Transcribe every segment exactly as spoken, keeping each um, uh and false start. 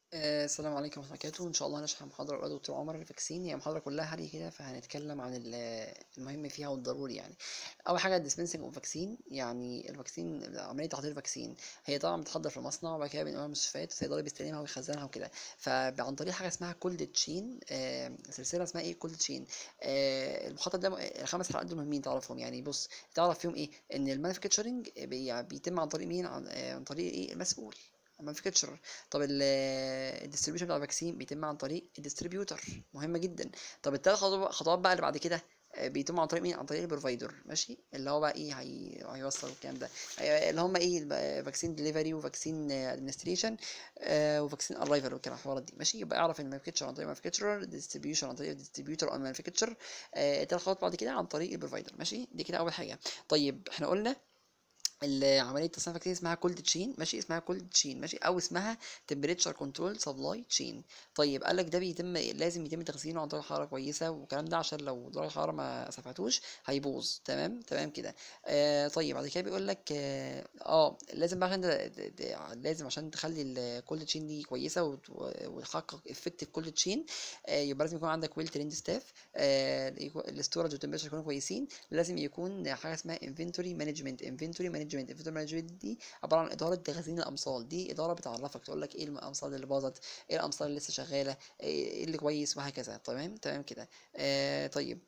آه، السلام عليكم ورحمة الله وبركاته. إن شاء الله هنشرح محاضرة أولى دكتور عمر الفاكسين. هي محاضرة كلها هري كده، فهنتكلم عن ال- المهم فيها والضروري يعني. أول حاجة الديسبنسنج أوف فاكسين، يعني الفاكسين، عملية تحضير الفاكسين. هي طبعا بتحضر في المصنع وبعد كده بينقلها المستشفيات، الصيدلي بيستلمها ويخزنها وكده. فعن طريق حاجة اسمها كولد تشين، سلسلة اسمها إيه، كولد تشين. المخطط ده الخمس حلقات دول مهمين تعرفهم. يعني بص، تعرف فيهم إيه؟ إن المانيفاكتشرنج بيتم عن طريق مين؟ عن آه، عن طريق إيه؟ المسؤول، المانيفاكتشر. طب الديستريبيوشن بتاع الفاكسين بيتم عن طريق الديستريبيوتر، مهمه جدا. طب الثلاث خطوات بقى اللي بعد كده آه، بيتم عن طريق مين؟ عن طريق البروفايدر، ماشي، اللي هو بقى ايه، هي... هيوصل الكلام ده. آه، اللي هم ايه، فاكسين ديليفري وفاكسين ادمنستريشن وفاكسين ارايفل والكلام الحوارات دي، ماشي. يبقى اعرف ان المانيفاكتشر عن طريق المانيفاكتشر، ديستريبيوشن عن طريق الديستريبيوتر او المانيفاكتشر، الثلاث خطوات بعد كده عن طريق البروفايدر، ماشي. دي كده اول حاجه. طيب احنا قلنا عمليه تصنيع فاكسين اسمها كولد تشين، ماشي، اسمها كولد تشين، ماشي، او اسمها تمبريتشر كنترول سبلاي تشين. طيب قال لك ده بيتم، لازم يتم تخزينه عن درجه حراره كويسه والكلام ده، عشان لو درجه الحراره ما سفعتوش هيبوظ. تمام تمام كده. آه طيب بعد كده بيقول لك اه, آه لازم بقى عشان ده- ده- ده- لازم عشان تخلي الكولد تشين دي كويسه وت- وتحقق افكتيف كولد تشين، آه يبقى لازم يكون عندك ويل تريند ستاف، الاستورج والتمبريتشر يكونوا كويسين. لازم يكون حاجه اسمها انفنتوري مانجمنت. انفنتوري مانجمنت انفنتوري مانجمنت دي عباره عن اداره تخزين الامصال. دي اداره بتعرفك، تقول لك ايه الامصال اللي باظت، ايه الامصال اللي لسه شغاله، ايه اللي كويس، وهكذا. تمام تمام كده. آه طيب،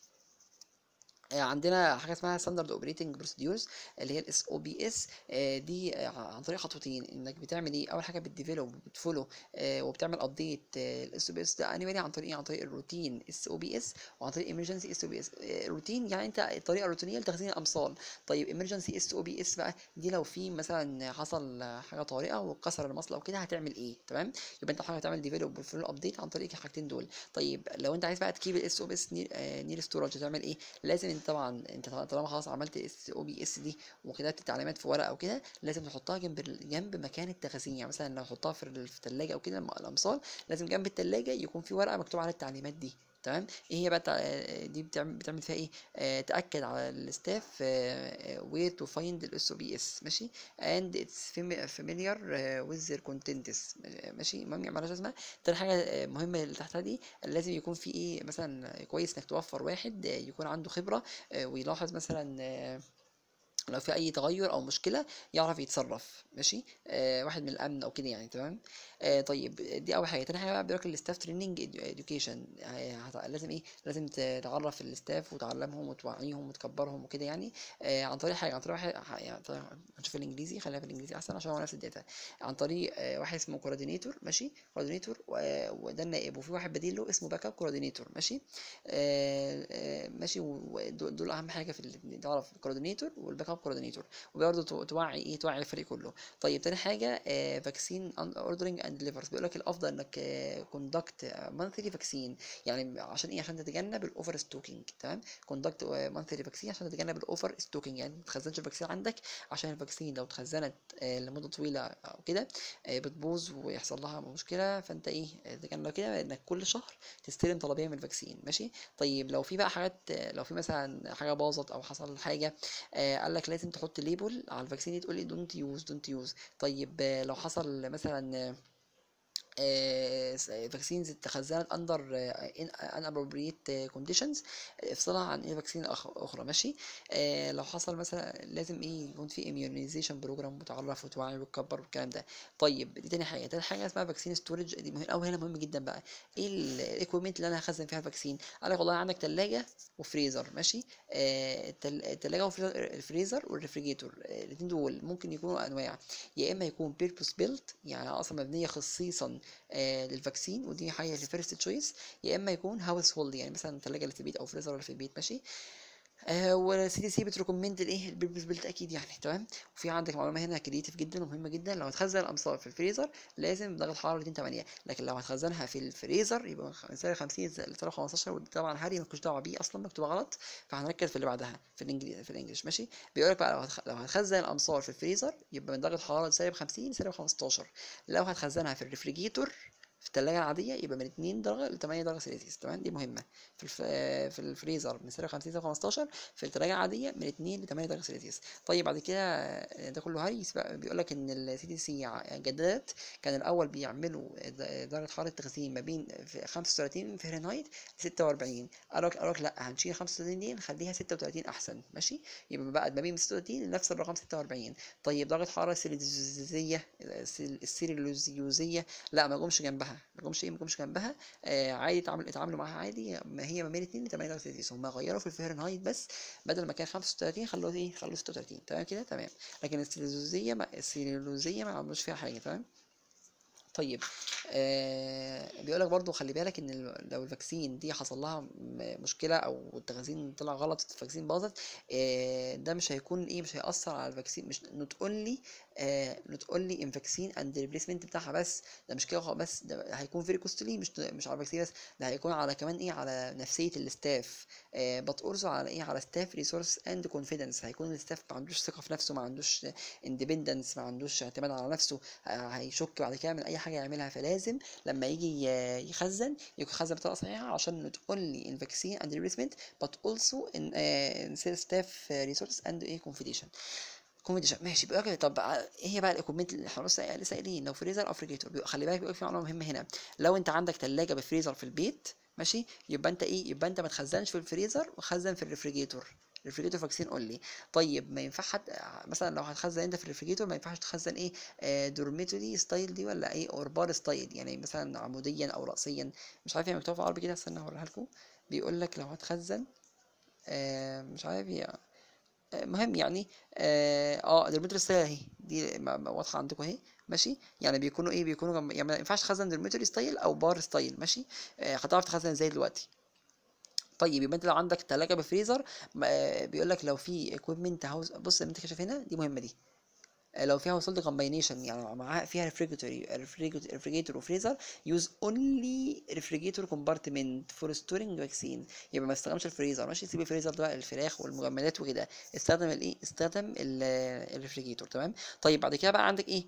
آه، عندنا حاجه اسمها ستاندرد اوبريتنج بروسيدورز، اللي هي الاس او بي اس. دي آه، عن طريق خطوتين، انك بتعمل ايه، اول حاجه بتديفلوب وبتفولو آه، وبتعمل ابديت الاس او بي اس ده انيوالي. عن طريق ايه؟ عن طريق الروتين اس او بي اس، وعن طريق ايمرجنسي اس او بي اس. روتين يعني انت الطريقه الروتينيه لتخزين الامصال. طيب ايمرجنسي اس او بي اس بقى، دي لو في مثلا حصل حاجه طارئه وكسر المصل او كده هتعمل ايه. تمام. يبقى انت حاجه تعمل ديفلوب وفولو ابديت عن طريق الحاجتين دول. طيب لو انت عايز بقى تكيب الاس او بي اس نير ستورج، هتعمل ايه؟ لازم انت طبعا، انت طالما خلاص عملت اس او بي اس دي وكتبت التعليمات في ورقه او كده، لازم تحطها جنب جنب مكان التخزين. يعني مثلا لو حطها في الثلاجه او كده، الامصال لازم جنب الثلاجه يكون في ورقه مكتوب عليها التعليمات دي. تمام. ايه هي بقى التع- دي بتعمل بتعمل فيها ايه؟ آه تاكد على الستاف وير تو فايند الاس او بي اس، ماشي، اند اتس فاميليار وذ ذير كونتنتس، ماشي. المهم يعني مالهاش لازمه. تاني حاجه آه، مهمه اللي تحتها دي، لازم يكون في ايه، مثلا كويس انك توفر واحد آه، يكون عنده خبره آه، ويلاحظ مثلا آه، لو في اي تغير او مشكله يعرف يتصرف، ماشي. آه واحد من الامن او كده يعني. تمام. آه طيب دي اول حاجه. تاني حاجه بقى بيقولك الستاف تريننج اديوكيشن. لازم ايه، لازم ت- تعرف الستاف وتعلمهم وتوعيهم وتكبرهم وكده يعني. آه عن طريق حاجه، عن طريق واحد ح- يعني طريق- هنشوف الانجليزي، خلينا في الانجليزي احسن عشان هو نفس الداتا. عن طريق آه واحد اسمه كوردينيتور، ماشي، كوردينيتور، وده النائب، وفي واحد بديل له اسمه باك اب كوردينيتور، ماشي. آه آه ماشي. ودول دول اهم حاجه في ال- تعرف الكوردينيتور والباك اب كوردينيتور، وبرضه تو- توعي ايه، توعي الفريق كله. طيب تاني حاجه فاكسين اوردرنج اند ديليفرز. بيقول لك الافضل انك كوندكت مانثلي فاكسين. يعني عشان ايه؟ عشان تتجنب الاوفر ستوكينج. تمام. كوندكت مانثلي فاكسين عشان تتجنب الاوفر ستوكينج، يعني ما تخزنش الفاكسين عندك، عشان الفاكسين لو اتخزنت آه، لمده طويله او كده آه، بتبوظ ويحصل لها مشكله. فانت ايه، آه، تتجنب كده انك كل شهر تستلم طلبيه من الفاكسين، ماشي. طيب لو في بقى حاجات آه، لو في مثلا حاجه باظت او حصل حاجه، آه قال لك لازم تحط ليبل على الفاكسين دي، تقول لي دونت يوز دونت يوز. طيب آه لو حصل مثلا فاكسينز اتخزنت اندر ان ابروبريت كونديشنز، افصلها عن ايه، فاكسين اخرى، ماشي. آه لو حصل مثلا لازم ايه، يكون في اميونيزيشن بروجرام متعرف وتوعي وتكبر والكلام ده. طيب دي تاني حاجه. تاني حاجه اسمها فاكسين ستورج، دي مهم قوي هنا، مهم جدا بقى. ايه الايكويبمنت اللي انا هخزن فيها الفاكسين؟ قال لك والله عندك ثلاجه وفريزر، ماشي. آه الثلاجه والفريزر والريفريجيتور، الاثنين دول ممكن يكونوا انواع، يا اما يكون بيربوس بيلت، يعني اصلا مبنيه خصيصا آه للفاكسين، ودي حاجه الفيرست تشويس، يا اما يكون هاوس هولد، يعني مثلا ثلاجه اللي في البيت او فريزر اللي في البيت، ماشي. آه والسي دي سي بتريكومند الايه، البيربز بيلت اكيد يعني. تمام. وفي عندك معلومه هنا كريتيف جدا ومهمه جدا، لو هتخزن الامصار في الفريزر لازم درجه حراره مئتين وثمانية، لكن لو هتخزنها في الفريزر يبقى من سالب خمسين لسالب خمستاشر، ودي طبعا هري مالكوش دعوه بيه اصلا، مكتوبه غلط. فهنركز في اللي بعدها في الانجليزي، في الانجليش، ماشي. بيقول لك بقى لو هتخ... لو هتخزن الامصار في الفريزر يبقى من درجه حراره سالب خمسين لسالب خمستاشر. لو هتخزنها في الريفريجيتور في التلاجة العادية يبقى من اتنين درجة ل تمانية درجة سيلسيوس، تمام؟ دي مهمة. في الف... في الفريزر من سالب خمسين لسالب خمستاشر، في التلاجة العادية من اتنين ل تمانية درجة سيلسيوس. طيب بعد كده آه، ده كله هري. بيقول لك ان السي تي سي جددت. كان الاول بيعملوا د- درجة حرارة التخزين ما بين في خمسة وتلاتين فهرنهايت ل ستة وأربعين. قالوا لك قالوا لك لا، هنشيل خمسة وتلاتين دي نخليها ستة وتلاتين احسن، ماشي؟ يبقى بقى ما بين ستة وتلاتين لنفس الرقم ستة وأربعين. طيب درجة حرارة السيليزيوزية السيليزيوزية لا، ما جمش جنبها، ما جمش ايه ما جمش جنبها. آه عادي، اتعامل اتعاملوا معاها عادي، ما هي ما بين اتنين ل تمانية درجة سيلسيوس. هم غيروا في الفهرنهايت بس، بدل ما كان خمسة وتلاتين خلوه ايه خلوه ستة وتلاتين، تمام كده تمام. لكن السيليزيوزية ما السيليزيوزية ما عملوش فيها حاجة، تمام. طيب آه بيقول لك برضو خلي بالك ان ال- لو الفاكسين دي حصل لها م- مشكله، او التخزين طلع غلط، الفاكسين باظت، آه ده مش هيكون ايه مش هيأثر على الفاكسين، مش نوت اونلي نوت اونلي ان فاكسين اند ريبليسمنت بتاعها بس. ده مش كده بس، ده هيكون فيري كوستلي، مش مش على الفاكسين بس، ده هيكون على كمان ايه على نفسيه الاستاف. بط اورزو على ايه على ستاف ريسورس اند كونفيدنس. هيكون الستاف ما عندوش ثقه في نفسه، ما عندوش اندبندنس، ما عندوش اعتماد على نفسه، آه، هيشك بعد كده من اي حاجه يعملها. فلازم لما يجي ي- يخزن يخزن بطريقه صحيحه، عشان not only in vaccine and replacement but also in, uh, in sales staff resource and a confidential كوميدي. ماشي. بيقول لك طب ايه هي بقى الايكوبمنت اللي احنا لسه لسه قايلين؟ لو فريزر او فريجيتور. خلي بالك بيقول لك في معلومه مهمه هنا. لو انت عندك ثلاجه بفريزر في البيت، ماشي، يبقى انت ايه يبقى انت ما تخزنش في الفريزر وخزن في الريفريجيتور. الريفريجيتور فاكسين اونلي. طيب ما ينفع حد مثلا لو هتخزن انت في الريفريجيتور، ما ينفعش تخزن ايه آه دورميتوري ستايل دي، ولا ايه اور بار ستايل، يعني مثلا عموديا او راسيا. مش عارف هي مكتوبه في العربي كده، استنى هوريها لكم. بيقول لك لو هتخزن آه مش عارف هي، مهم يعني. اه آه، درمتري ستايل اهي دي م- م- واضحه عندكم اهي، ماشي. يعني بيكونوا ايه بيكونوا جنب، يعني ما ينفعش تخزن درمتري ستايل او بار ستايل، ماشي. آه هتعرف تخزن ازاي دلوقتي. طيب يبقى انت لو عندك تلاجة بفريزر، آه بيقول لك لو في اكويبمنت هاوس، بص اللي انت شايف هنا دي مهمه دي. لو فيها وصلت كومباينيشن، يعني معاها فيها ريفريجريتوري ريفريجريتور وفريزر، يوز اونلي ريفريجريتور كومبارتمنت فور ستورنج فاكسين. يبقى ما استخدمش الفريزر، ماشي، سيب الفريزر ده بقى الفراخ والمجمدات وكده، استخدم الايه استخدم الريفريجريتور، تمام. طيب بعد كده بقى عندك ايه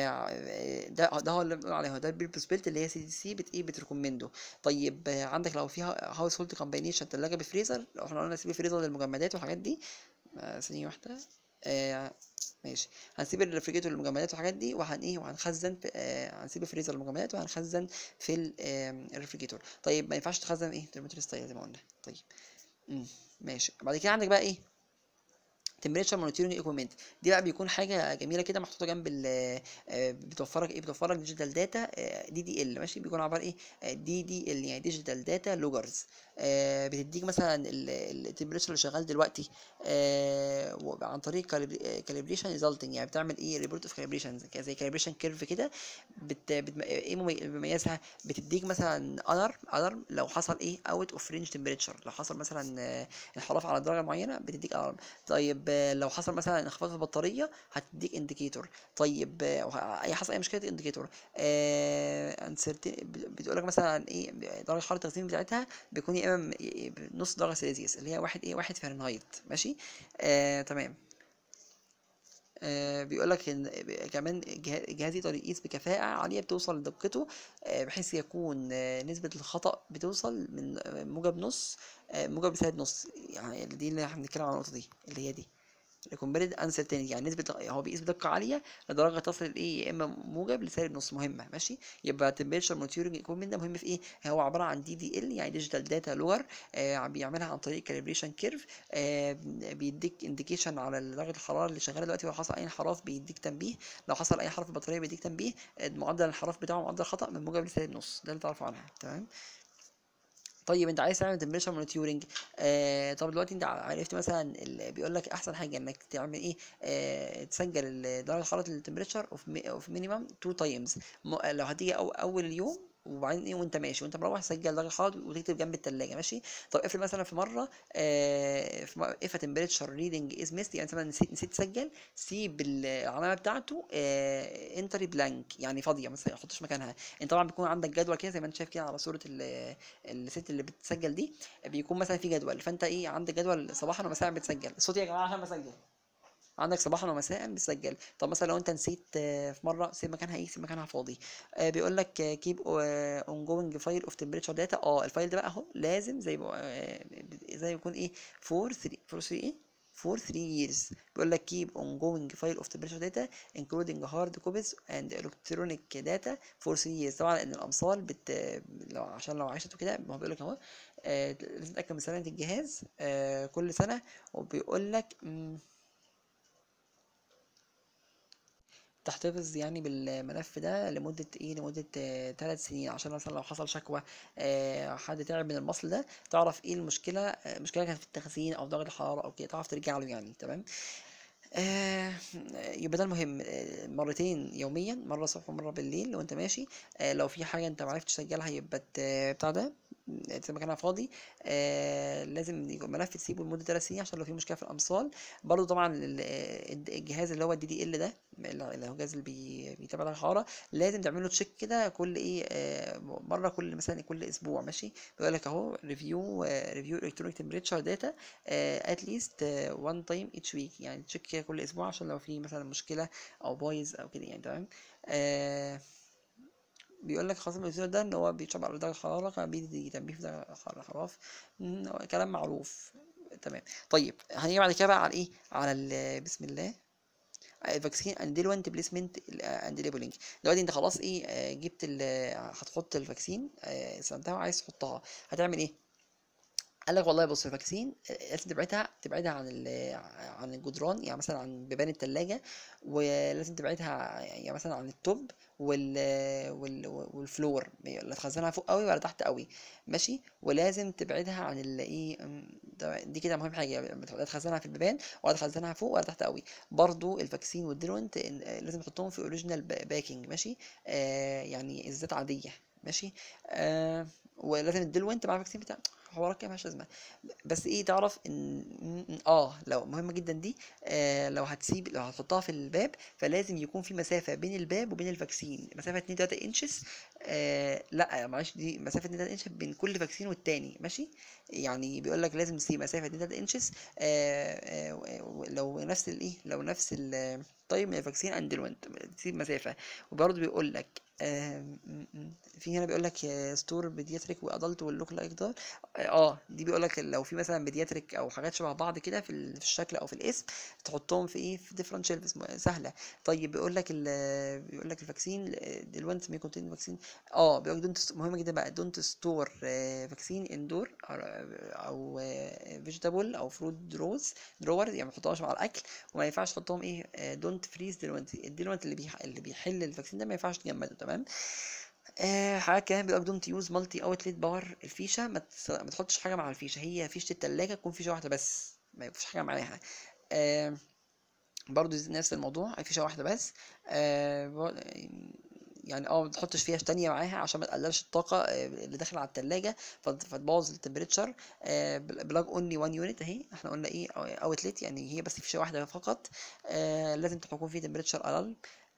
آه ده ده هو اللي بنقول عليه، هو ده البيربس بيلت اللي هي سي دي سي بت ايه بتريكومنده. طيب آه عندك لو فيها هاوس هولد كومباينيشن ثلاجه بفريزر، لو احنا قلنا سيب الفريزر للمجمدات والحاجات دي. آه ثانيه واحده. آه ماشي. هنسيب الريفريجيتور للمجمدات والحاجات دي، وهن ايه وهنخزن في آه هنسيب الفريزر للمجمدات وهنخزن في ال- آه الريفريجيتور. طيب ما ينفعش تخزن ايه ترمومتر ستايل زي ما قلنا. طيب امم ماشي. بعد كده عندك بقى ايه تمبريتشر مونيتورنج ايكويبمنت. دي بقى بيكون حاجه جميله كده محطوطه جنب ال آه، بتوفرك ايه بتوفرك ديجيتال داتا دي دي ال، ماشي. بيكون عباره ايه دي دي ال، يعني ديجيتال داتا لوجرز. بتديك مثلا التمبريتشر اللي شغال دلوقتي آه، و- عن طريق كاليبريشن ريزلتنج، يعني بتعمل ايه ريبورت اوف كاليبريشن زي كاليبريشن كيرف كده. بت بت ايه ممي- بيميزها؟ بتديك مثلا الارم الارم لو حصل ايه اوت اوف رينج تمبريتشر، لو حصل مثلا آه، انحراف على درجه معينه بتديك الارم. طيب آه، لو حصل مثلا انخفاض في البطاريه هتديك انديكيتور. طيب آه، وه- اي حصل اي مشكله انديكيتور. بتقول لك مثلا ايه درجه حراره التخزين بتاعتها بيكون يا اما م- نص درجه سيلسيوس، اللي هي واحد ايه واحد فahrenheit، ماشي. آه تمام. آه بيقول لك ان كمان الجه- الجهاز يقدر يقيس بكفاءة عالية بتوصل لدقته، آه بحيث يكون آه نسبة الخطأ بتوصل من آه، موجب نص، آه موجب سالب نص. يعني دي اللي احنا بنتكلم عن النقطة دي اللي هي دي الكومباريد انسرتينتي، يعني نسبة هو بيقيس بدقة عالية لدرجة تصل لايه يا اما موجب لسالب نص، مهمة، ماشي. يبقى تمبريتشر مونيتورنج ايكويبمنت ده مهم في ايه؟ هو عبارة عن دي دي ال، يعني ديجيتال داتا لوجر، آه بيعملها عن طريق كاليبريشن كيرف. آه بيديك انديكيشن على درجة الحرارة اللي شغالة دلوقتي، لو حصل اي انحراف بيديك تنبيه، لو حصل اي حرف في البطارية بيديك تنبيه. آه، معدل الانحراف بتاعه معدل خطأ من موجب لسالب نص، ده اللي تعرفه عنها، تمام. طيب انت عايز تعمل تمبريتشر مونيتورنج. آه طب دلوقتي انت عرفت مثلا ال- بيقول لك احسن حاجه انك تعمل ايه آه تسجل ال- درجه حراره التمبريتشر اوف اوف مينيمم تو تايمز. لو هتيجي أو اول اليوم وبعدين ايه وانت ماشي وانت مروح سجل درجه حراره وتكتب جنب التلاجة، ماشي. طب افرض مثلا في مره آه في مره اف تمبريتشر ريدنج از ميست، يعني مثلا نسيت نسيت تسجل، سيب العلامه بتاعته آه انتري بلانك، يعني فاضيه مثلا ما تحطش مكانها. انت طبعا بيكون عندك جدول كده زي ما انت شايف كده على صوره ال- الست اللي بتسجل دي، بيكون مثلا في جدول، فانت ايه عندك جدول صباحا ومساء بتسجل. الصوت يا جماعه عشان بسجل. عندك صباحا ومساء بتسجل. طب مثلا لو انت نسيت آه، في مره، سيب مكانها ايه، سيب مكانها فاضي. آه بيقول لك كيب اون جوينج فايل اوف تمبريتشر داتا. اه الفايل ده بقى اهو لازم زي ما- آه، زي يكون ايه فور ثري فور ثري ايه for three years. بيقول لك keep ongoing file of temperature data including hard copies and electronic data for three years. طبعا ان الامصال بت لو عشان لو عاشت وكده، ما هو بيقول لك اهو آه، لازم تتاكد من سلامه الجهاز آه، كل سنه. وبيقول لك تحتفظ يعني بالملف ده لمدة ايه، لمدة ثلاث سنين، عشان مثلا لو حصل شكوى آه، حد تعب من المصل ده، تعرف ايه المشكلة. آه، المشكلة كانت في التخزين او درجة الحرارة او كده، تعرف ترجع له يعني. تمام. آه يبقى ده المهم. آه مرتين يوميا، مرة الصبح ومرة بالليل لو انت ماشي. آه لو في حاجة انت معرفتش تسجلها يبقى ت- بتاع ده تسيب مكانها فاضي. آه لازم يكون ملف تسيبه لمدة ثلاث سنين عشان لو في مشكلة في الأمصال. برضو طبعا ال- الد- الجهاز اللي هو الدي دي ال ده، اللي هو الجهاز اللي بي- بيتابع درجة الحرارة، لازم تعمل له تشيك كده كل ايه آه مرة، كل مثلا كل أسبوع. ماشي. بيقول لك اهو ريفيو ريفيو الكترونيك تمبريتشر داتا ات ليست وان تايم اتش ويك، يعني تشيك كده كل اسبوع عشان لو في مثلا مشكله او بايظ او كده يعني. تمام. آه بيقول لك خاصة بالزر ده ان هو بيتشرب على درجة الحرارة، كان بيدي تنبيه في درجة الحرارة. مم، هو كلام معروف. تمام. طيب هنيجي بعد كده بقى على ايه، على ال- بسم الله، فاكسين اند ديلوانت بليسمنت اند ليبلنج. دلوقتي انت خلاص ايه آه، جبت ال هتحط الفاكسين، آه، استخدمتها وعايز تحطها، هتعمل ايه؟ قال لك والله بص الفاكسين لازم تبعدها تبعدها عن ال- عن الجدران، يعني مثلا عن بيبان التلاجة. ولازم تبعدها يعني مثلا عن التوب وال وال والفلور، لا تخزنها فوق قوي ولا تحت قوي. ماشي. ولازم تبعدها عن ال ايه أم، ده- دي كده مهم حاجه، لا تخزنها في البيبان ولا تخزنها فوق ولا تحت قوي. برضو الفاكسين والديلونت لازم تحطهم في اوريجينال باكينج. ماشي. آه يعني ازازات عاديه. ماشي. آه ولازم الديلونت مع الفاكسين بتاع حوارات كده ملهاش لازمه. بس ايه تعرف ان م- م- اه لو مهمه جدا دي، آه لو هتسيب لو هتحطها في الباب، فلازم يكون في مسافه بين الباب وبين الفاكسين، مسافه اتنين تلاتة انشز. آه لا معلش، دي مسافه اتنين تلاتة انشز بين كل فاكسين والتاني. ماشي. يعني بيقول لك لازم تسيب مسافه اتنين تلاتة انشز. آه آه لو نفس الايه لو نفس ال طيب من الفاكسين اند الوينت تسيب مسافه. وبرضه بيقول لك آه م- م- في هنا بيقول لك ستور بيدياتريك وادلت واللوك لايك ده. اه دي بيقول لك لو في مثلا بيدياتريك او حاجات شبه بعض كده في ال- في الشكل او في الاسم، تحطهم في ايه في ديفرنت شيلفز سهله. طيب بيقول لك ال بيقول لك الفاكسين دلوقتي مي كونتين فاكسين. اه بيقول لك دونت مهمه جدا بقى، دونت ستور فاكسين اندور او فيجيتابل او فروت دروز درور، يعني ما تحطهاش مع الاكل. وما ينفعش تحطهم ايه دونت فريز دلوقتي، الدلوقتي اللي بيح... اللي بيحل الفاكسين ده ما ينفعش تجمده. تمام. آه حاجة كمان بيقولك دونت يوز مالتي اوتلت باور. الفيشة ما, تس... ما تحطش حاجة مع الفيشة، هي فيشة التلاجة تكون فيشة واحدة بس، ما يبقاش حاجة معاها. آه برضو زي- نفس الموضوع، فيشة واحدة بس. آه بر- يعني اه ما تحطش فيها تانية معاها عشان ما تقللش الطاقة آه، اللي داخلة على التلاجة فت- فتبوظ التمبريتشر. بلاج اونلي وان يونت اهي، احنا قلنا ايه اوتلت يعني هي بس فيشة واحدة فقط. آه لازم تكون فيه تمبريتشر اقل.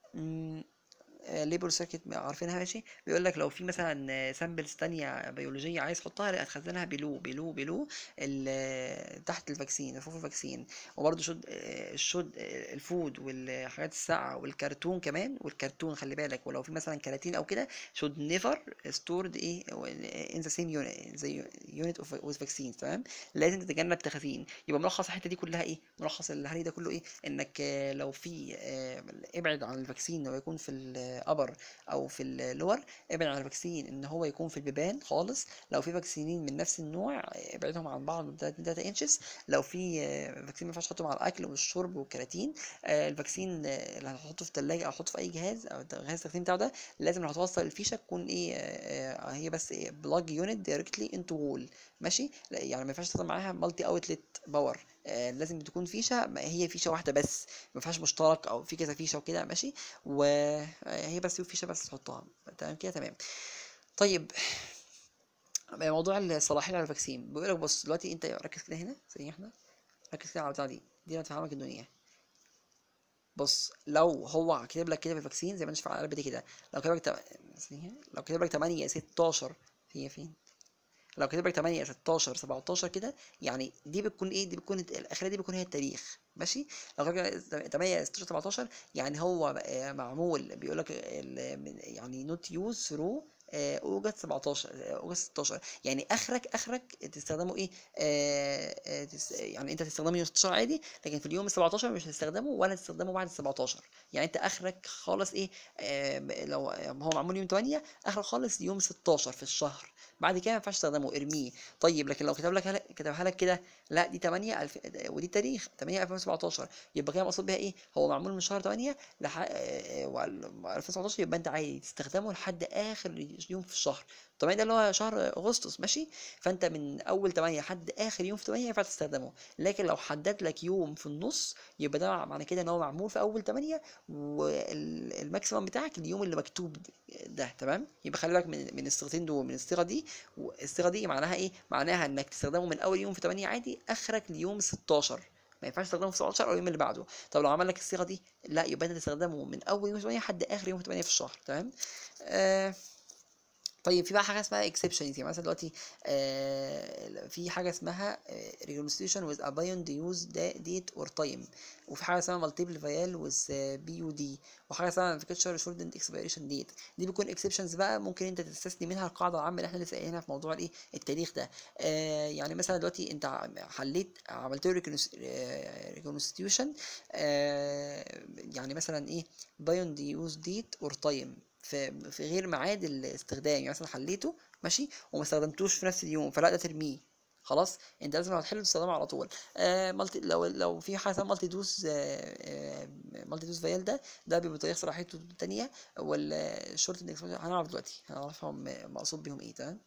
ليبر سيركت عارفينها. ماشي. بيقول لك لو في مثلا سامبلز تانية بيولوجية عايز تحطها، لا هتخزنها بلو بلو بلو ال- تحت الفاكسين فوق الفاكسين. وبرده شد الشد الفود والحاجات الساقعة والكرتون كمان، والكرتون خلي بالك، ولو في مثلا كراتين او كده should never stored ايه in the same unit زي unit of with vaccines. تمام. لازم تتجنب تخزين. يبقى ملخص الحتة دي كلها ايه، ملخص الهري ده كله ايه، انك آه، لو في آه، ابعد عن الفاكسين لو يكون في الابر او في اللور. ابعد عن الفاكسين ان هو يكون في البيبان خالص. لو في فاكسينين من نفس النوع آه، ابعدهم عن بعض تلاتة انشز. لو في آه، فاكسين ما ينفعش تحطه مع الاكل والشرب والكراتين. آه، الفاكسين آه، اللي هتحطه في الثلاجه او تحطه في اي جهاز او جهاز التخزين بتاعه ده، لازم لو هتوصل الفيشه تكون ايه آه، آه، هي بس ايه بلاج يونت دايركتلي انتو وول. ماشي. لا يعني ما ينفعش تستخدم معاها مالتي اوتلت باور. آه لازم تكون فيشه، ما هي فيشه واحده بس، ما فيهاش مشترك او في كذا فيشه وكده. ماشي. وهي بس فيشه بس تحطها. تمام كده. تمام. طيب موضوع الصلاحيه على الفاكسين، بيقول لك بص دلوقتي انت ركز كده هنا ثانيه احنا، ركز كده على البتاعه دي دي هتفهمك الدنيا. بص لو هو كاتب لك كده في الفاكسين زي ما انت شايف على القلب دي كده، لو كاتب لك تم- ثانية. لو كاتب لك تمانية ستاشر، هي فين لو كاتب لك تمانية ستاشر سبعتاشر كده، يعني دي بتكون ايه، دي بتكون الاخيره دي بتكون هي التاريخ، ماشي. لو كاتب لك تمانية ستاشر سبعتاشر يعني هو آه، معمول بيقول لك يعني نوت يوز ثرو اوجست سبعتاشر اوجست ستاشر، يعني اخرك اخرك تستخدمه ايه، آه آه تس يعني انت تستخدمه يوم ستاشر عادي، لكن في اليوم سبعتاشر مش هتستخدمه ولا تستخدمه بعد سبعتاشر. يعني انت اخرك خالص ايه، آه لو هو معمول يوم تمانية اخرك خالص يوم ستاشر في الشهر، بعد كده ما ينفعش تستخدمه، ارميه. طيب لكن لو كتب لك كتبها لك كده، لا دي تمانية الف ودي تاريخ تمانية ألفين وسبعتاشر، يبقى كده مقصود بيها ايه، هو معمول من شهر تمانية لحد ألفين وسبعتاشر، يبقى انت عادي تستخدمه لحد اخر يوم في الشهر. تمانية ده اللي هو شهر اغسطس، ماشي. فانت من اول تمانية لحد اخر يوم في تمانية ينفع تستخدمه، لكن لو حدد لك يوم في النص يبقى ده معنى كده ان هو معمول في اول تمانية، والماكسيمم بتاعك اليوم اللي مكتوب ده، تمام. يبقى خلي بالك من من الصيغتين دول، من الصيغه دي والصيغه دي، معناها ايه، معناها انك تستخدمه من اول يوم في تمانية عادي، اخرك اليوم ستاشر، ما ينفعش تستخدمه في سبعتاشر او اليوم اللي بعده. طب لو عمل لك الصيغه دي، لا يبقى انت تستخدمه من اول يوم في تمانية لحد اخر يوم في تمانية في الشهر، تمام. آه طيب في بقى حاجه اسمها exceptions، يعني مثلا دلوقتي آه في حاجه اسمها آه reconstitution with a beyond use date or time، وفي حاجه اسمها multiple vial with آه بي يو دي، وحاجه اسمها manufacturer shortened expiration date. دي بيكون exceptions بقى، ممكن انت تستثني منها القاعده العامه اللي احنا لسه قايلينها في موضوع الايه، التاريخ ده. آه يعني مثلا دلوقتي انت حليت عملت له reconstitution، آه يعني مثلا ايه beyond use date or time في في غير ميعاد الاستخدام، يعني مثلا حليته ماشي وما استخدمتوش في نفس اليوم، فلا ده ترميه خلاص. انت لازم لو هتحل تستخدمه على طول. آه مالتي لو لو في حاجه اسمها مالتي دوز، آه آه مالتي دوز فايل، ده ده بيبقى تاريخ صلاحيته التانية، والشورت هنعرف دلوقتي، هنعرفهم مقصود بيهم ايه، تمام.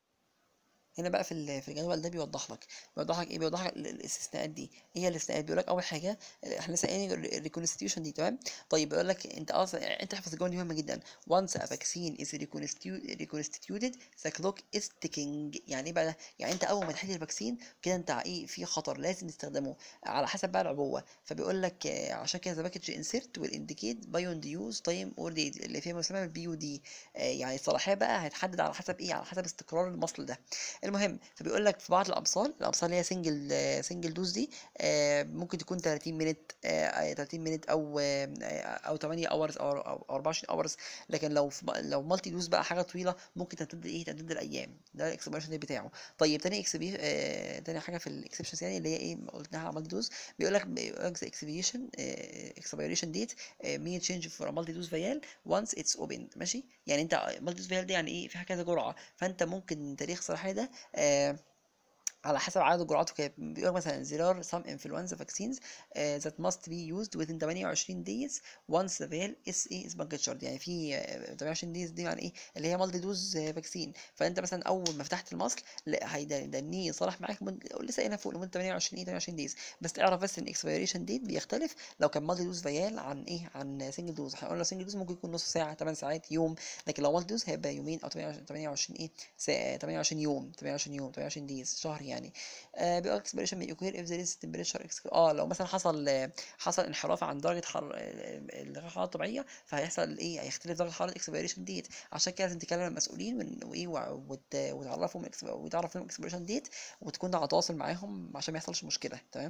هنا بقى في في الجدول ده بيوضح لك بيوضح لك ايه، بيوضح لك الاستثناءات دي. ايه هي الاستثناءات؟ بيقول لك اول حاجه احنا لسه قايلين الريكونستيوشن دي، تمام. طيب بيقول لك انت اصلا انت احفظ الجمله دي مهمه جدا. once a vaccine is reconstituted the clock is ticking. يعني ايه بقى ده؟ يعني انت اول ما تحل الفاكسين كده انت ايه، في خطر لازم تستخدمه على حسب بقى العبوه. فبيقول لك عشان كده the package insert will indicate beyond use time or date اللي فيها مسمى البي يو دي، يعني الصلاحيه بقى هيتحدد على حسب ايه، على حسب استقرار المصل ده. المهم فبيقول لك في بعض الامصال الامصال اللي هي سنجل سنجل دوز دي آه ممكن تكون تلاتين مينت، آه تلاتين مينت او آه او تمانية اورز او او اربعة وعشرين اورز. لكن لو لو مالتي دوز بقى حاجه طويله ممكن تمتد ايه، تمتد الايام. ده الاكسبيريشن دي بتاعه. طيب تاني اكسبي آه تاني حاجه في الاكسبشنز يعني اللي هي ايه قلناها على مالتي دوز، بيقول لك بيقول لك اكسبيشن اكسبيريشن ديت مي تشينج فور مالتي دوز فيال وانس اتس اوبن، ماشي. يعني انت مالتي دوز فيال دي يعني ايه، في كذا جرعه، فانت ممكن تاريخ صلاحيه ده آه على حسب عدد الجرعات وكده. بيقول مثلا there are some influenza vaccines uh, that must be used within تمانية وعشرين days once the vial is is manufactured. يعني في uh, تمانية وعشرين days دي يعني ايه، اللي هي مالتي دوز فاكسين. فانت مثلا اول ما فتحت المصل هيدنيه صالح معاك من... لسه قايلها فوق لمده تمانية وعشرين ايه تمانية وعشرين days. بس اعرف بس ان expiration date بيختلف لو كان مالتي دوز فيال عن ايه، عن سنجل دوز. احنا قلنا سنجل دوز ممكن يكون نص ساعه، تمن ساعات، يوم، لكن لو مالتي دوز هيبقى يومين او تمانية وعشرين ايه تمانية وعشرين يوم، تمانية وعشرين يوم، تمانية وعشرين دايز، شهر يعني. آه بيقول اكسبريشن may occur if there is temperature ex- اه لو مثلا حصل آه حصل انحراف عن درجه حر الحراره الطبيعيه، فهيحصل ايه، هيختلف درجه حراره الاكسبيريشن ديت. عشان كده لازم تكلم المسؤولين وايه وتعرفهم وتعرف لهم اكسبيريشن ديت، وتكون على تواصل معاهم عشان ما يحصلش مشكله، تمام.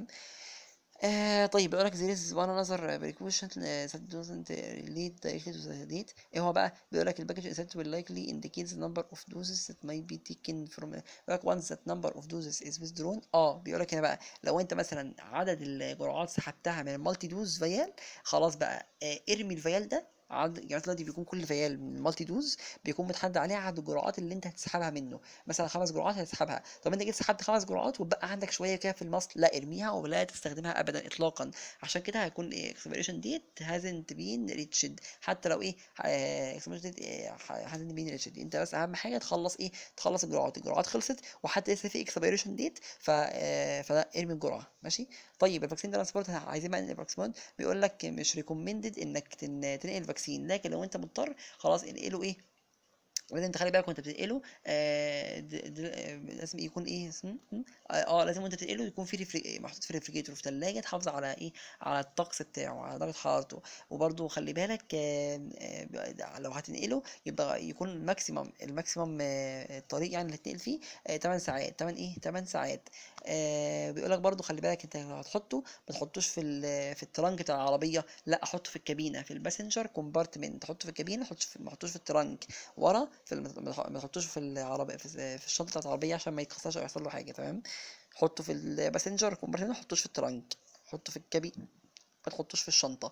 آه طيب بيقول لك there is one another precaution uh, that doesn't lead directly to the date. ايه هو بقى؟ بيقول لك الباكج insert will likely indicate the number of doses that might be taken from. بيقول لك once that number of doses is withdrawn. اه بيقول لك هنا بقى لو انت مثلا عدد الجرعات سحبتها من المالتي دوز فيال، خلاص بقى آه ارمي الفيال ده. عدد يعني دلوقتي بيكون كل فيال من المالتي دوز بيكون متحدد عليه عدد الجرعات اللي انت هتسحبها منه. مثلا خمس جرعات هتسحبها، طب انت جيت سحبت خمس جرعات وبقى عندك شويه كده في المصل، لا ارميها ولا تستخدمها ابدا اطلاقا. عشان كده هيكون ايه اكسبيريشن ديت هازنت بين ريتشد، حتى لو ايه اكسبيريشن ديت هازنت بين ريتشد. انت بس اهم حاجه تخلص ايه، تخلص الجرعات. الجرعات خلصت وحتى لسه في اكسبيريشن ديت، ف فلا ارمي الجرعه، ماشي. طيب الفاكسين ترانسبورت عايزين بقى الفاكسين، بيقول لك مش ريكومندد انك تنقل الفاكسين، لكن لو انت مضطر خلاص انقله ايه لازم تخلي بالك وانت بتنقله. آه د- د- آه، لازم يكون ايه اسمه م- اه آه، لازم وانت بتنقله يكون في ريفري... محطوط في ريفريجيتور في ثلاجه تحافظ على ايه، على الطقس بتاعه، على درجه حرارته. وبرده خلي بالك آه آه لو هتنقله يبقى يكون الماكسيمم الماكسيمم آه الطريق يعني اللي هتنقل فيه آه تمن ساعات، تمن ايه تمن ساعات. آه بيقول لك برده خلي بالك انت لو هتحطه ما تحطوش في ال... في الترنك بتاع العربيه، لا حطه في الكابينه في الباسنجر كومبارتمنت، حطه في الكابينه، ما تحطوش في ما تحطوش في الترنك ورا في الم... ما تحطوش في العربية في, في الشنطة بتاعت العربية عشان ما يتكسرش او يحصل له حاجة. تمام. حطه في الباسنجر كومبارتمنت، ما تحطوش في الترنك، حطه في الكابين، ما تحطوش في الشنطة.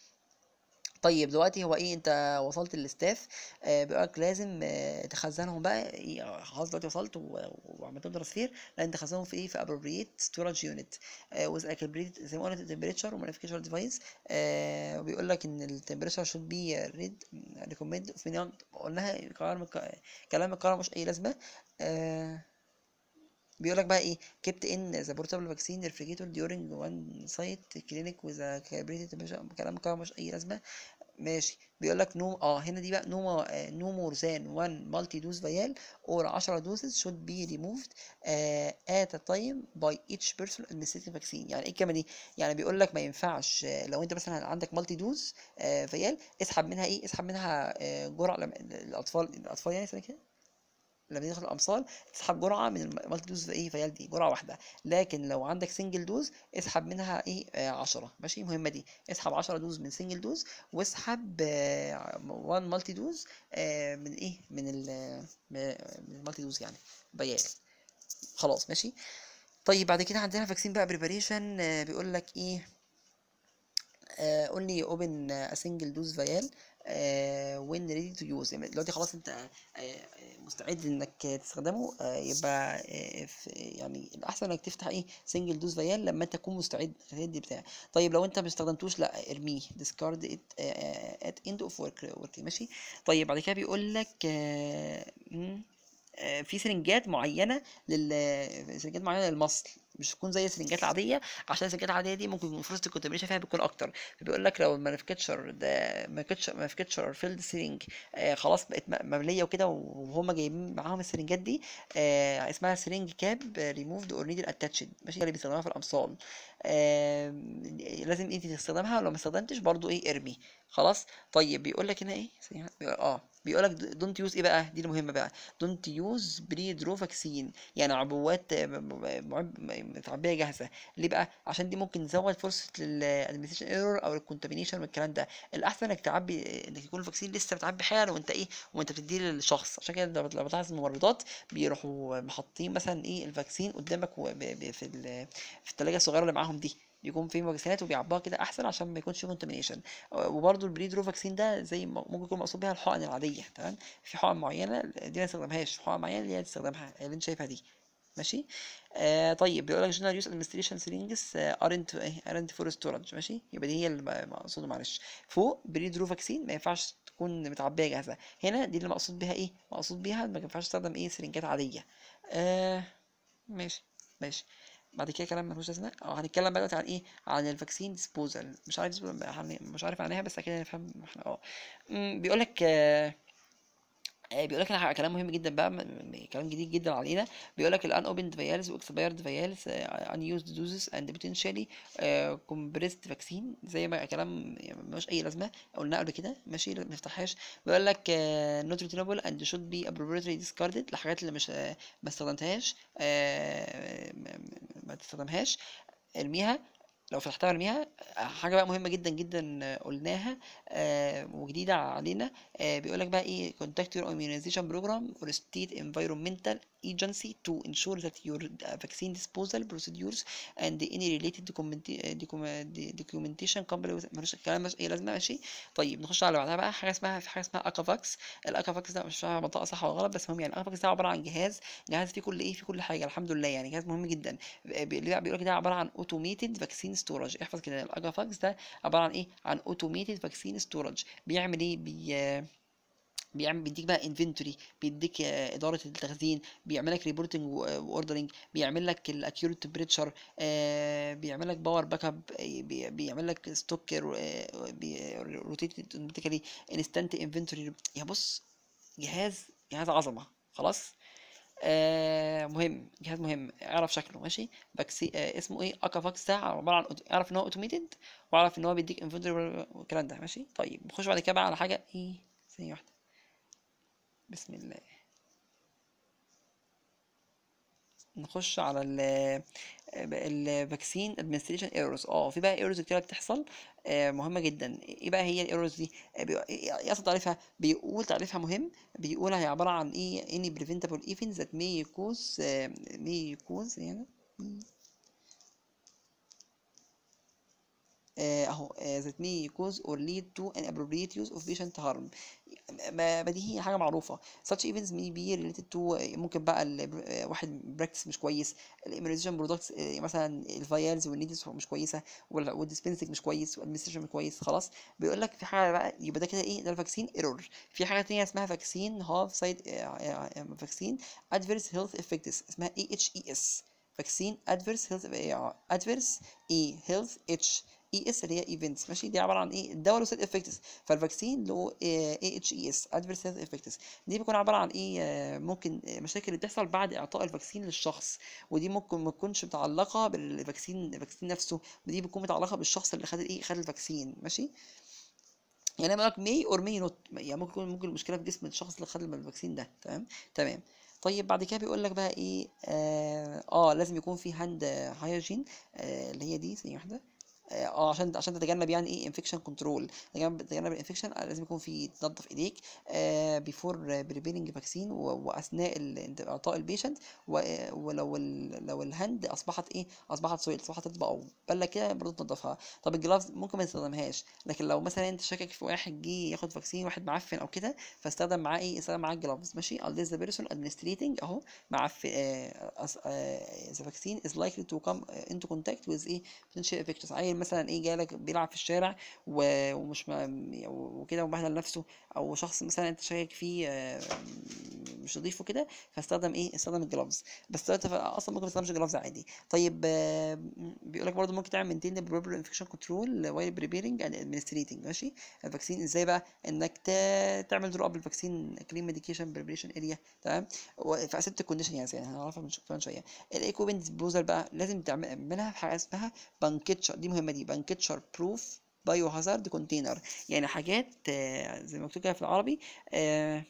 طيب دلوقتي هو ايه، انت وصلت للاستاف. آه بيقولك لازم آه تخزنهم بقى إيه، خلاص دلوقتي وصلت و- وعملت لهم ترانسفير، لازم تخزنهم في ايه، في appropriate storage unit آه with a calibrated زي ما قلنا temperature و modification device. آه وبيقول لك ان التمبريتشر should be read recommend of minimum، قلناها كلام كلام القرار مش اي لازمه. آه بيقول لك بقى ايه، kept in the portable vaccine refrigerator during one site clinic with a calibrated temperature، كلام القرار مش اي لازمه. ماشي. بيقول لك نو اه هنا دي بقى نو نو مور ذان واحد مالتي دوز فيال اور عشرة دوزز should be removed uh, at a time by each person administering vaccine. يعني ايه الكلمه دي؟ يعني بيقول لك ما ينفعش آه، لو انت مثلا عندك مالتي دوز آه، فيال، اسحب منها ايه، اسحب منها آه، جرعه لما- الاطفال الاطفال يعني سنة كده لما يدخل الامصال تسحب جرعه من المالتي دوز في ايه فيال دي جرعه واحده. لكن لو عندك سنجل دوز اسحب منها ايه آه عشرة. ماشي، المهمه دي اسحب عشرة دوز من سنجل دوز، واسحب آه واحد مالتي دوز آه من ايه من ال من المالتي دوز يعني فيال. خلاص ماشي. طيب بعد كده عندنا فاكسين بقى بريباريشن. آه بيقول لك ايه آه only open a single dose vial آه when ready to use. يعني دلوقتي خلاص انت آه آه، مستعد انك تستخدمه آه يبقى آه في- يعني الاحسن انك تفتح ايه single dose vial لما انت تكون مستعد تدي بتاع. طيب لو انت ما استخدمتوش لا ارميه discard it آه at end of work, work. ماشي. طيب بعد كده بيقول لك آه مم، آه، في سرنجات معينه لل سرنجات معينه للمصل، مش تكون زي السرنجات العاديه، عشان السرنجات العاديه دي ممكن يكون فرصه الكونتامينيشن فيها بتكون اكتر. فبيقول لك لو المانيفاكتشر ده مانيفاكتشر فيلد سيرنج خلاص بقت م- ممليه وكده وهم جايبين معاهم السرنجات دي آه اسمها سرنج كاب ريموفد اور نيدل اتاتشد. ماشي، اللي بيستخدموها في الامصال آه لازم انت تستخدمها، ولو ما استخدمتش برضو ايه ارمي. خلاص. طيب بيقول لك هنا ايه ثانية، اه بيقول لك دونت يوز ايه بقى، دي المهمه بقى، دونت يوز بري درو فاكسين، يعني عبوات آه، م- م- معب- م- متعبيه جاهزه. ليه بقى؟ عشان دي ممكن تزود فرصه للادمنستريشن ايرور او الكونتامينيشن والكلام ده. الاحسن انك تعبي انك يكون الفاكسين لسه بتعبي حالا وانت ايه وانت بتديه للشخص. عشان كده لو لو بتلاحظ الممرضات بيروحوا محطين مثلا ايه الفاكسين قدامك و- ب- ب- في ال- في الثلاجه الصغيره اللي معاهم دي، بيكون في فاكسينات وبيعبوها كده احسن عشان ما يكونش في كونتامينيشن. وبرده البريدرو فاكسين ده زي ما ممكن يكون مقصود بيها الحقن العاديه. تمام. في حقن معينه دي ما تستخدمهاش، في حقن معينه اللي هي تستخدمها اللي انت شايفها دي. ماشي. آه طيب بيقول لك جنرال يوز ادمنستريشن سيرينجز ارنت ارنت فور ستورج. ماشي، يبقى دي هي المقصود. معلش، فوق بريدرو فاكسين ما ينفعش تكون متعبيه جاهزه. هنا دي اللي مقصود بيها ايه، مقصود بيها ما ينفعش تستخدم ايه سرنجات عاديه. آه ماشي. ماشي. بعد كده كلام ملوش لازمه. اه هنتكلم بقى دلوقتي عن ايه، عن الفاكسين ديسبوزال. مش عارف disposal- هن- مش عارف عنها بس اكيد هنفهم احنا. اه أمم، بيقول لك آه آه، بيقول لك على كلام مهم جدا بقى م- م- كلام جديد جدا علينا. بيقول لك الان اوبند فيالز واكسبايرد فيالز ان يوزد دوزز اند بوتنشالي كومبريسد فاكسين، زي ما كلام يعني ملوش اي لازمه قلنا قبل كده. ماشي، ما نفتحهاش. بيقول لك نوت ريتينبل اند شود بي appropriately discarded، الحاجات اللي مش آه، ما استخدمتهاش آه، ما ما- ما تستخدمهاش، ارميها. لو فتحتها ارميها. حاجه بقى مهمه جدا جدا آه، قلناها آه وجديده علينا. آه بيقول لك بقى ايه contact your immunization program or state environmental agency to ensure that your vaccine disposal procedures and any related documenti- document- documentation comply with ملوش الكلام مش اي لازمه. ماشي. طيب نخش على اللي بعدها بقى، حاجه اسمها في حاجه اسمها اكافاكس. الاكافاكس ده مش فاهم منطقه صح ولا غلط، بس المهم يعني الاكافاكس ده عباره عن جهاز جهاز فيه كل ايه فيه كل حاجه الحمد لله، يعني جهاز مهم جدا. بيقول لك ده عباره عن اوتوميتد فاكسين ستورج. احفظ كده الاجافاكس ده عباره عن ايه، عن اوتوميتد فاكسين ستورج. بيعمل ايه بي بيعمل بيديك بقى انفنتوري، بيديك آه، اداره التخزين، بيعمل لك ريبورتنج واوردرنج، بيعمل لك الاكيوريت تمبريتشر، بيعمل لك باور باك اب، بيعمل لك ستوك روتيتد اوتوماتيكالي انستنت انفنتوري. يا بص جهاز جهاز عظمه خلاص. آه مهم، جهاز مهم، اعرف شكله ماشي. فاكسي آه اسمه ايه، اكافاكس ده عباره عن أوتو- اعرف ان هو اوتوميتد، واعرف ان هو بيديك انفنتوري والكلام ده ماشي. طيب نخش بعد كده بقى على حاجه ايه، ثانيه واحده، بسم الله. نخش على ال الفاكسين ادمنستريشن ايرورز. اه في بقى ايرورز كتير بتحصل آه مهمه جدا. ايه بقى هي الايرورز دي؟ آه، بي- ايه إيه اصلا تعريفها؟ بيقول تعريفها مهم، بيقول هي عباره عن ايه، any preventable events that may cause آه may cause يعني آه، اهو آه، that may cause or lead to inappropriate use of patient harm. ما ما دي هي حاجه معروفه. such events may be related to ممكن بقى ال- آه، واحد براكتس مش كويس، الاميونيزيشن برودكتس مثلا الفيالز والنيدلز مش كويسه، والديسبنسنج مش كويس، والادمنستريشن مش كويس خلاص. بيقول لك في حاجه بقى، يبقى ده كده ايه، ده الفاكسين ايرور. في حاجه تانية اسمها فاكسين هاف سايد، فاكسين ادفيرس هيلث افكتس، اسمها اي اتش اي اس. فاكسين ادفيرس هيلث ادفيرس اي هيلث اتش اي اس اللي هي ايفنتس ماشي. دي عباره عن ايه، الدواء له سايد افكتس. فالفاكسين له اي اتش اي اس ادفيرس هيلث افكتس. دي بيكون عباره عن ايه، آه، ممكن آه، مشاكل اللي بتحصل بعد اعطاء الفاكسين للشخص، ودي ممكن ما تكونش متعلقه بالفاكسين الفاكسين نفسه، ودي بتكون متعلقه بالشخص اللي خد الايه، خد الفاكسين ماشي. يعني انا بقول لك مي اور مي نوت، يعني ممكن يكون ممكن المشكله في جسم الشخص اللي خد الفاكسين ده. تمام تمام. طيب بعد كده بيقول لك بقى ايه، اه, آه لازم يكون في هاند هايجين، آه اللي هي دي ثانيه واحده. اه آه، عشان عشان تتجنب يعني ايه انفكشن كنترول، تتجنب تتجنب الانفكشن لازم يكون في تنظف ايديك آه بيفور بريبيرنج فاكسين، واثناء ال- اعطاء البيشنت. ولو ال لو الهاند اصبحت ايه، اصبحت سويل، اصبحت تطبق او بله كده برضه تنضفها. طب الجلافز ممكن ما تستخدمهاش، لكن لو مثلا انت شاكك في واحد جه ياخد فاكسين، واحد معفن او كده، فاستخدم معاه ايه، استخدم معاه الجلافز ماشي. unless the person administrating اهو معفن آه أس- آه the vaccine is likely to come into contact with ايه potential infections. عيل مثلا ايه جالك بيلعب في الشارع و- ومش م- وكده ومبهدل نفسه، او شخص مثلا انت شاكك فيه آه مش نضيف وكده، فاستخدم ايه، استخدم الجلافز. بس انت اصلا ممكن ما تستخدمش الجلافز عادي. طيب آه، بيقول لك برضه ممكن تعمل maintain the proper infection control while preparing and administrating ماشي الفاكسين. ازاي بقى؟ انك ت- تعمل درو اب الفاكسين كلين ميديكيشن بريبريشن اريا. تمام. في اسيبتك كونديشن يعني، زي هنعرفها من شو- كمان شويه. الايكوبمنت ديسبوزال بقى لازم تعملها في حاجه اسمها بانكيتشر، دي مهمه، دي بانكيتشر بروف بايو هازارد كونتينر. يعني حاجات آه، زي ما مكتوب كده في العربي آه،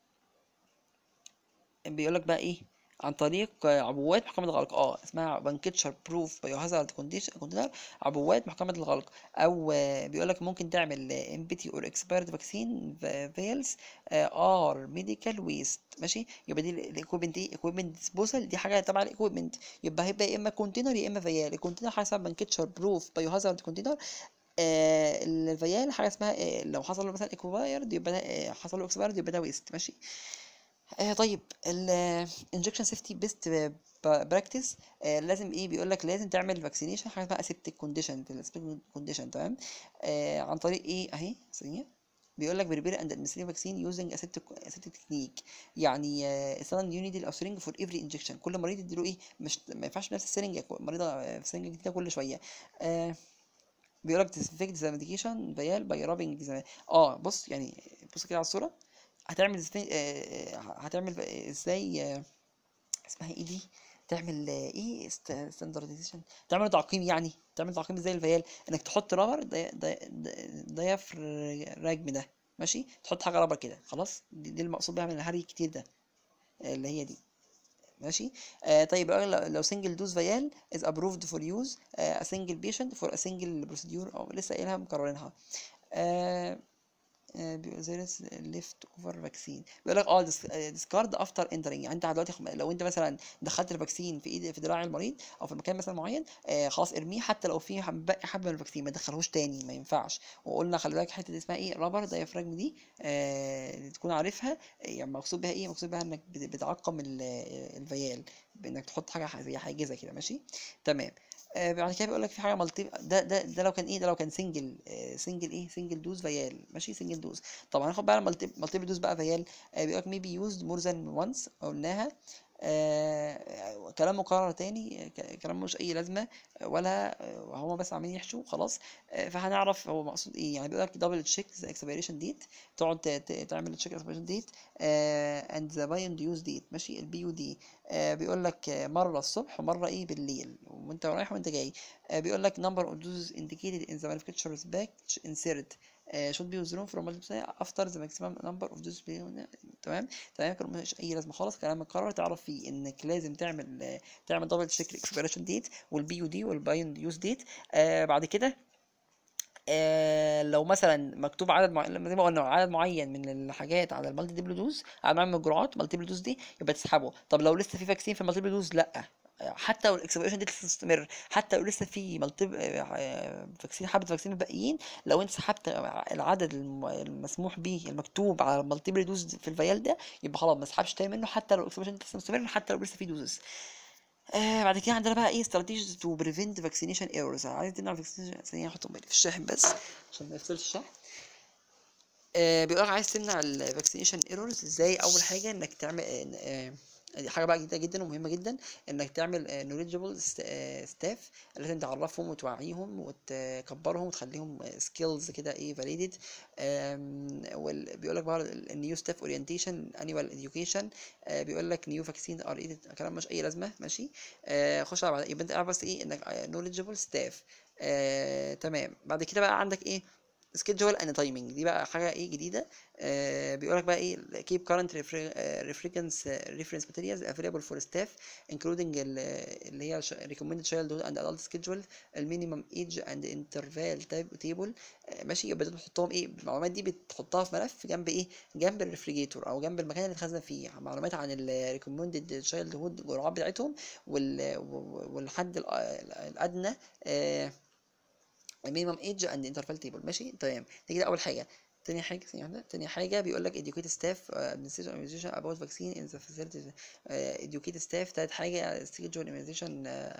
بيقول لك بقى ايه، عن طريق عبوات محكمة الغلق. اه اسمها بانكيتشر بروف بايو هازارد كونتينر، عبوات محكمة الغلق. او بيقول لك ممكن تعمل امبتي اور اكسبيرد فاكسين فيلز ار ميديكال ويست ماشي. يبقى دي الايكويبمنت ايه، ايكويبمنت ديسبوزال، دي حاجه تبع الايكويبمنت. يبقى هيبقى يا اما كونتينر يا اما فيال. الكونتينر حاجه اسمها بانكيتشر بروف بايو هازارد كونتينر، آه الفيال حاجه اسمها آه لو حصل له مثلا اكسبايرد يبقى ده آه حصل له اكسبايرد يبقى ده ويست ماشي. آه طيب الانجكشن سيفتي بيست براكتس، لازم ايه، بيقول لك لازم تعمل فاكسينيشن حاجه اسمها اسيبتيك كونديشن في الاسيبتيك كونديشن. تمام. آه عن طريق ايه اهي ثانيه، بيقول لك بريبير اند ادمنستريت فاكسين يوزنج اسيبتيك اسيبتيك تكنيك. يعني آه، استخدم يونيدل او سرنج فور افري انجكشن. كل مريض يديله ايه، مش ما ينفعش نفس السرنجه، مريضه آه، في سرنجه جديده كل شويه. آه بيقول لك disinfect the medication vial by rubbing the اه بص يعني، بص كده على الصوره. هتعمل ازاي آه، آه، هتعمل ازاي آه، اسمها ايه دي، تعمل آه، ايه ستاندرديزيشن، تعمل تعقيم يعني. تعمل تعقيم ازاي الفيال، انك تحط رابر دايفراجم ده ماشي، تحط حاجه رابر كده خلاص. دي, دي المقصود بيها من الهري الكتير ده، آه، اللي هي دي ماشي. آه طيب لو لو سنجل دوز فيال از ابروفد فور يوز ا سنجل بيشنت فور ا سنجل بروسيدور، او لسه قايلها مكررينها. آه زيرس ليفت اوفر فاكسين. بيقول لك اه ديسكارد افتر انترنج. يعني انت دلوقتي خم- لو انت مثلا دخلت الفاكسين في ايد في دراع المريض او في مكان مثلا معين، آه خلاص ارميه، حتى لو في حب- باقي حبه من الفاكسين ما تدخلهوش تاني، ما ينفعش. وقلنا خلي بالك حته اسمها ايه، رابر دايفراجم دي آه تكون عارفها. يعني مقصود بها ايه، مقصود بها انك بت- بتعقم ال- الفيال، بانك تحط حاجه ح- زي حاجزه كده ماشي. تمام. آه بعد كده بيقول لك في حاجه مالتي، ده ده ده لو كان ايه، ده لو كان سنجل آه سنجل ايه، سنجل دوز فيال ماشي، سنجل دوز. طب هناخد بقى مالتي مالتي دوز بقى فيال. آه بيقول لك maybe used more than once قلناها. آه كلام مكرر تاني، كلام مش اي لازمه ولا هما بس عاملين يحشوا خلاص. آه فهنعرف هو مقصود ايه. يعني بيقول لك دبل تشيك ذا اكسبيريشن ديت، تقعد تعمل تشيك اكسبيريشن ديت اند ذا بايند يوز ديت، ماشي، البي يو دي. آه بيقول لك مره الصبح ومره ايه بالليل وانت رايح وانت جاي. آه بيقول لك number of doses indicated in the manufacturer's batch insert uh, should be withdrawn from multiple after the maximum number of doses. تمام تمام كده مش اي لازمه خالص، كلام مكرر تعرف فيه انك لازم تعمل تعمل دبل تشيك الاكسبيريشن ديت والبي يو دي والبايند يوز ديت. آه بعد كده آه لو مثلا مكتوب عدد معين، زي ما قلنا عدد معين من الحاجات على المالتي ديبل دوز، عدد معين من الجرعات مالتي ديبل دوز دي، يبقى تسحبه. طب لو لسه في فاكسين في المالتي ديبل دوز، لا، حتى لو الاكسبيريشن دي لسه تستمر، حتى لو لسه في مالتي فاكسين، حبه فاكسين الباقيين، لو انت سحبت العدد المسموح به المكتوب على المالتي دوز في الفيال ده، يبقى خلاص ما تسحبش تاني منه، حتى لو الاكسبيريشن دي لسه مستمر، حتى لو لسه في دوزز. آه بعد كده عندنا بقى ايه استراتيجيز تو بريفنت فاكسينيشن ايرورز. عايز نعرف فاكسينيشن ثانيه، احطهم في الشاحن بس عشان ما يفصلش الشحن. آه بيقول لك عايز تمنع الفاكسينيشن ايرورز ازاي؟ اول حاجه انك تعمل آه دي حاجه بقى جديده جدا ومهمه جدا، انك تعمل نوليدجبل ستاف، لازم تعرفهم وتوعيهم وتكبرهم وتخليهم سكيلز كده ايه فاليديد. بيقول لك بقى النيو ستاف اورينتيشن انيوال اديوكيشن. بيقول لك نيو فاكسين ار ايديد، كلام مش اي لازمه، ماشي. آه خش على بعد، يبقى انت عارف بس ايه انك نوليدجبل ستاف. آه تمام. بعد كده بقى عندك ايه سكيدجول اند تايمينج، دي بقى حاجه ايه جديده. آه بيقول لك بقى ايه keep current reference reference materials available for staff including اللي هي recommended childhood and adult schedule المينيمم age and interval table. آه ماشي. يبقى بتحطهم ايه المعلومات دي، بتحطها في ملف جنب ايه، جنب الريفريجيتور او جنب المكان اللي اتخزن فيه معلومات عن ال recommended childhood الجرعات بتاعتهم وال والحد الادنى. آه المينيمم ايدج اند انترفال تيبل، ماشي تمام. دي كده اول حاجه. تاني حاجه ثانيه واحده تاني حاجه بيقول لك educate staff administration organization about vaccine in the facilities. educate staff. تالت حاجه schedule immunization.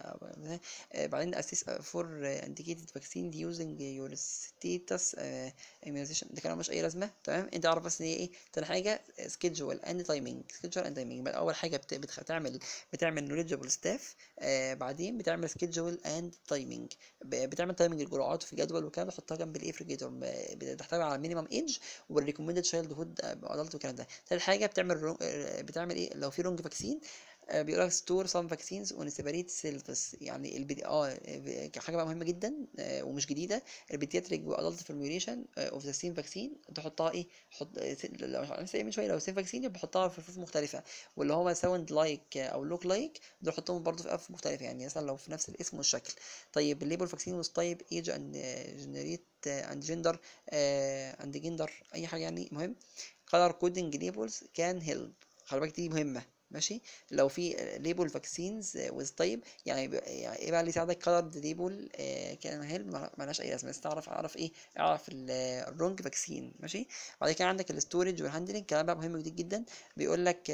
بعدين assess for indicated vaccine using your status immunization. ده كلام مش اي لازمه، تمام. انت عارف بس ان هي ايه. تاني حاجه schedule and timing. schedule and timing اول حاجه بتعمل بتعمل knowledgeable staff. بعدين بتعمل schedule and timing، بتعمل تايمنج الجرعات في جدول وكده، بتحطها جنب الايه فريجيتور، بتحتوي على المينيمم ايدج والريكومندد تشايلد هود ادلت والكلام ده. تالت حاجه بتعمل رو... بتعمل ايه لو في رونج فاكسين. بيقول لك ستور سام فاكسينز اون سيبريت سيلفس، يعني البي... اه حاجه بقى مهمه جدا آه ومش جديده. البيدياتريك وادلت فورميوليشن اوف ذا سيم فاكسين تحطها ايه، حط لو لسه من شويه لو سيم فاكسين يبقى حطها في رفوف مختلفه، واللي هو ساوند لايك او لوك لايك دول حطهم برضه في رفوف مختلفه، يعني مثلا لو في نفس الاسم والشكل. طيب الليبل فاكسين وز تايب ايج اند جنريت اند جندر اند جندر اي حاجه يعني. مهم color coding labels can help، خلي بالك دي مهمه، ماشي. لو في ليبل فاكسينز ويز تايب، يعني يعني ايه بقى اللي يساعدك كلر ليبل كان هيلب مالهاش اي لازمه، بس تعرف اعرف ايه، اعرف الرونج فاكسين، ماشي. بعد كده عندك الستورج والهاندلنج، كلام بقى مهم جدا جدا. بيقول لك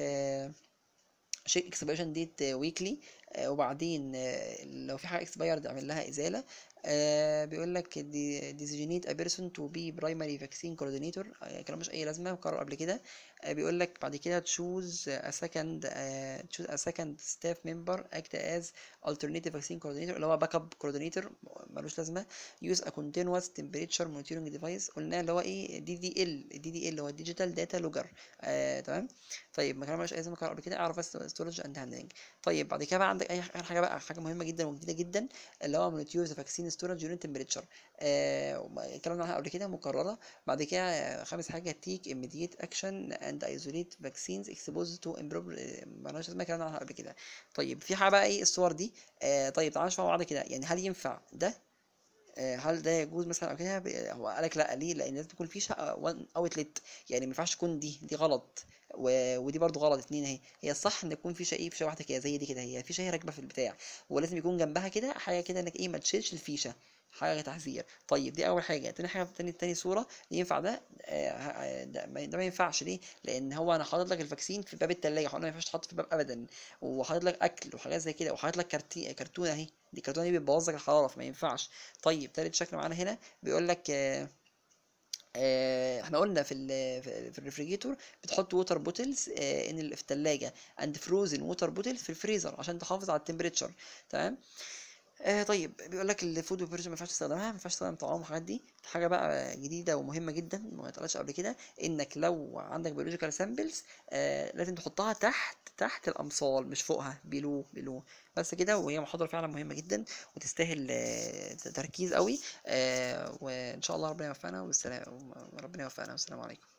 شيك اكسبيريشن ديت ويكلي، وبعدين لو في حاجه اكسبايرد اعمل لها ازاله. آه بيقول لك ديزيجنيت ا بيرسون تو بي برايمري فاكسين كوردينيتور، كلام مش اي لازمه وقرر قبل كده. آه بيقول لك بعد كده تشوز ا سكند تشوز ا سكند ستاف ممبر اكت از alternative vaccine coordinator، اللي هو باك اب كوردينيتور ملوش لازمه. يوز ا continuous temperature monitoring device، قلنا اللي هو ايه دي دي ال دي دي ال اللي هو ديجيتال داتا لوجر، تمام. طيب ما كان مالوش اي لازمه قبل كده، اعرف بس ستورج اند هاندلنج. طيب بعد كده بقى عندك اي حاجه بقى حاجه مهمه جدا وجديده جدا، اللي هو مونيتيور فاكسين ستورج يونت تمبريتشر، اتكلمنا عنها قبل كده مكرره. بعد كده خامس حاجه تيك immediate action and isolate vaccines exposed to improper، مالهاش لازمه اتكلمنا عنها قبل كده. طيب في حاجه بقى ايه الصور دي. آه طيب تعالى نشوف مع بعض كده، يعني هل ينفع ده؟ هل ده يجوز مثلا او كده؟ هو قالك لا، ليه؟ لان لازم يكون في شقه وان اوتلت، يعني ما ينفعش تكون دي دي غلط و... ودي برضو غلط، اتنين اهي. هي الصح ان يكون في شقه فيشه واحده كده زي دي كده، هي فيشه هي راكبه في البتاع، ولازم يكون جنبها كده حاجه كده انك ايه ما تشيلش الفيشه، حاجه تحذير. طيب دي اول حاجه. تاني حاجه تاني تاني صوره ينفع ده؟ آه ده, ما ده ما ينفعش. ليه؟ لان هو انا حاطط لك الفاكسين في باب التلاجة، ما ينفعش تحط في الباب ابدا، وحاطط لك اكل وحاجات زي كده، وحاطط لك كرتي... كرتونه اهي، دي الكرتونه دي بتبوظ لك الحراره، فما ينفعش. طيب تالت شكل معانا هنا بيقول لك آه آه، احنا قلنا في ال في في الريفريجيتور بتحط ووتر بوتلز ان ال- في الثلاجه، اند فروزن ووتر بوتلز في الفريزر عشان تحافظ على التمبريتشر. تمام. آه طيب بيقول لك الفود بريبريشن ما ينفعش تستخدمها، ما ينفعش تستخدم طعام والحاجات دي. حاجه بقى جديده ومهمه جدا ما اتقالتش قبل كده، انك لو عندك بيولوجيكال سامبلز آه لازم تحطها تحت تحت الامصال مش فوقها، بيلو بيلو. بس كده، وهي محاضره فعلا مهمه جدا وتستاهل آه تركيز قوي. آه وان شاء الله ربنا يوفقنا والسلام، ربنا يوفقنا والسلام عليكم.